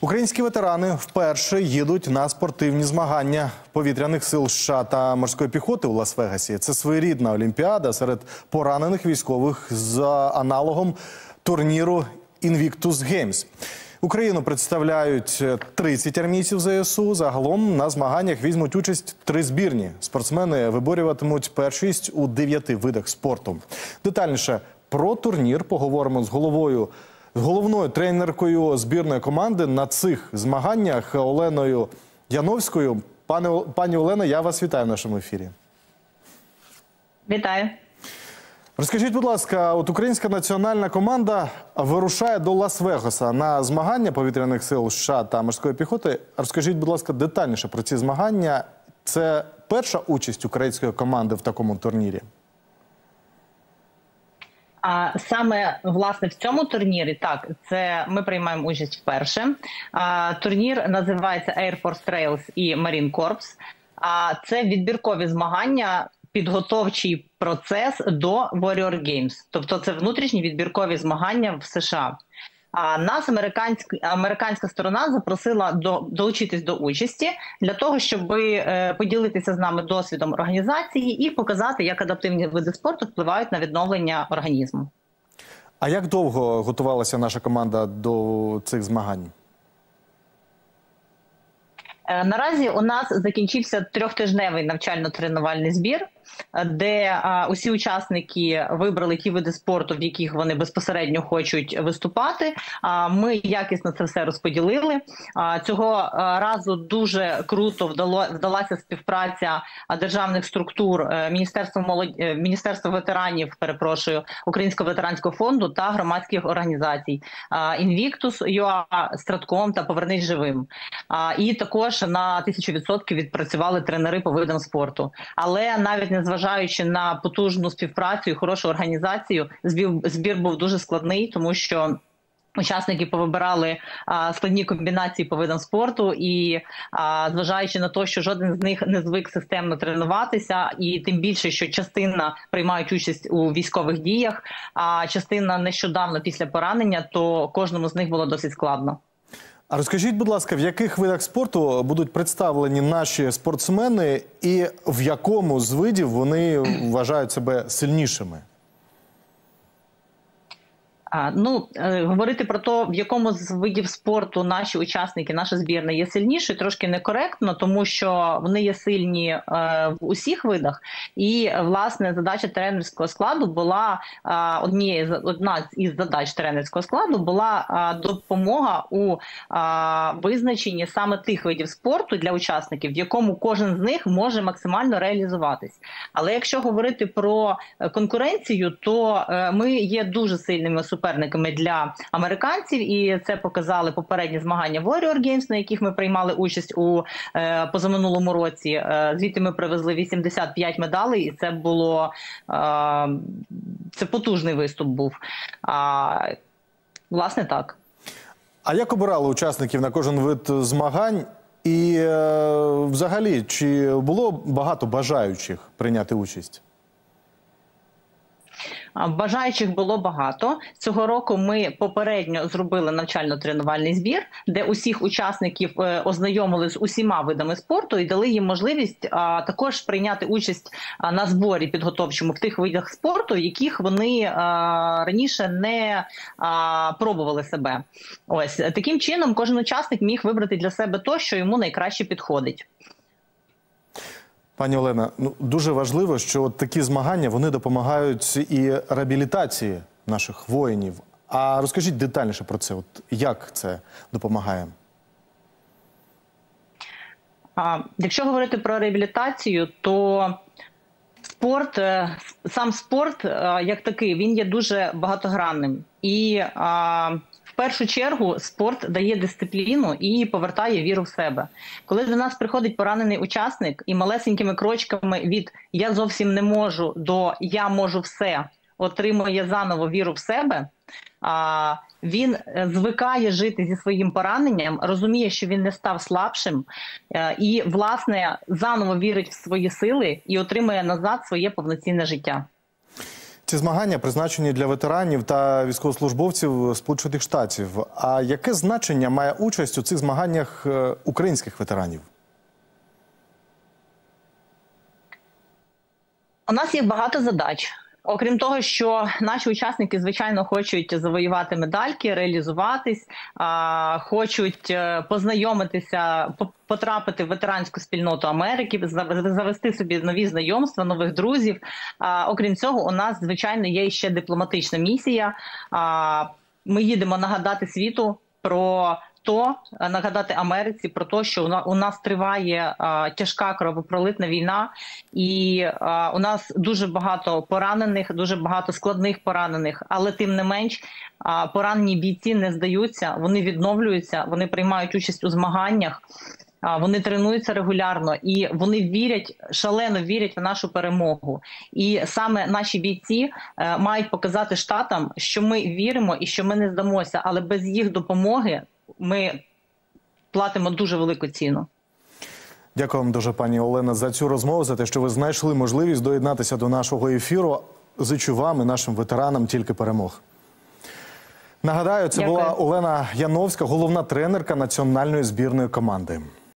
Українські ветерани вперше їдуть на спортивні змагання повітряних сил США та морської піхоти у Лас-Вегасі. Це своєрідна олімпіада серед поранених військових з аналогом турніру Invictus Games. Україну представляють 30 армійців ЗСУ. Загалом на змаганнях візьмуть участь 3 збірні. Спортсмени виборюватимуть першість у 9 видах спорту. Детальніше про турнір поговоримо з головною тренеркою збірної команди на цих змаганнях Оленою Яновською. Пані Олено, я вас вітаю в нашому ефірі. Вітаю. Розкажіть, будь ласка, от українська національна команда вирушає до Лас-Вегаса на змагання повітряних сил США та морської піхоти. Розкажіть, будь ласка, детальніше про ці змагання. Це перша участь української команди в такому турнірі? Саме, власне, в цьому турнірі, так, це ми приймаємо участь вперше. Турнір називається Air Force Trails і Marine Corps. Це відбіркові змагання, підготовчий процес до Warrior Games. Тобто це внутрішні відбіркові змагання в США. Нас американська сторона запросила долучитись до участі для того, щоб поділитися з нами досвідом організації і показати, як адаптивні види спорту впливають на відновлення організму. А як довго готувалася наша команда до цих змагань? Наразі у нас закінчився 3-тижневий навчально-тренувальний збір, де усі учасники вибрали ті види спорту, в яких вони безпосередньо хочуть виступати. Ми якісно це все розподілили. Цього разу дуже круто вдалася співпраця державних структур, Міністерства ветеранів, Українського ветеранського фонду та громадських організацій Invictus.ua, Стратком та Повернись живим. І також на 1000% відпрацювали тренери по видам спорту. Але навіть незважаючи на потужну співпрацю і хорошу організацію, збір був дуже складний, тому що учасники повибирали складні комбінації по видам спорту і, зважаючи на те, що жоден з них не звик системно тренуватися, і тим більше, що частина приймають участь у військових діях, а частина нещодавно після поранення, то кожному з них було досить складно. А розкажіть, будь ласка, в яких видах спорту будуть представлені наші спортсмени і в якому з видів вони вважають себе сильнішими? Говорити про те, в якому з видів спорту наші учасники, наша збірна є сильнішою, трошки некоректно, тому що вони є сильні в усіх видах. І, власне, задача тренерського складу була, одна із задач тренерського складу була допомога у визначенні саме тих видів спорту для учасників, в якому кожен з них може максимально реалізуватись. Але якщо говорити про конкуренцію, то ми є дуже сильними суперниками для американців, і це показали попередні змагання Warrior Games, на яких ми приймали участь у позаминулому році. Звідти ми привезли 85 медалей, і це було потужний виступ був. Власне, так. А як обирали учасників на кожен вид змагань? І взагалі, чи було багато бажаючих прийняти участь? Бажаючих було багато. Цього року ми попередньо зробили навчально-тренувальний збір, де усіх учасників ознайомили з усіма видами спорту і дали їм можливість також прийняти участь на зборі підготовчому в тих видах спорту, яких вони раніше не пробували себе. Ось таким чином кожен учасник міг вибрати для себе те, що йому найкраще підходить. Пані Олена, дуже важливо, що от такі змагання, вони допомагають і реабілітації наших воїнів. А розкажіть детальніше про це, як це допомагає? Якщо говорити про реабілітацію, то сам спорт, як такий, він є дуже багатогранним. І в першу чергу спорт дає дисципліну і повертає віру в себе. Коли до нас приходить поранений учасник і малесенькими крочками від «я зовсім не можу» до «я можу все» отримує заново віру в себе, він звикає жити зі своїм пораненням, розуміє, що він не став слабшим і, власне, заново вірить в свої сили і отримує назад своє повноцінне життя. Ці змагання призначені для ветеранів та військовослужбовців Сполучених Штатів. А яке значення має участь у цих змаганнях українських ветеранів? У нас є багато задач. Окрім того, що наші учасники, звичайно, хочуть завоювати медальки, реалізуватись, хочуть познайомитися, потрапити в ветеранську спільноту Америки, завести собі нові знайомства, нових друзів. Окрім цього, у нас, звичайно, є ще дипломатична місія. Ми їдемо нагадати світу про нагадати Америці про те, що у нас триває тяжка кровопролитна війна, і у нас дуже багато поранених, дуже багато складних поранених, але тим не менш поранені бійці не здаються, вони відновлюються, вони приймають участь у змаганнях, вони тренуються регулярно і вони вірять, шалено вірять в нашу перемогу. І саме наші бійці мають показати Штатам, що ми віримо і що ми не здамося, але без їх допомоги ми платимо дуже велику ціну. Дякую вам дуже, пані Олена, за цю розмову, за те, що ви знайшли можливість доєднатися до нашого ефіру. Зичу вам і нашим ветеранам тільки перемог. Нагадаю, це була Олена Яновська, головна тренерка національної збірної команди.